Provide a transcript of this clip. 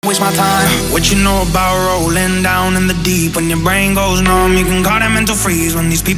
Waste my time. What you know about rolling down in the deep? When your brain goes numb, you can call that mental freeze. When these people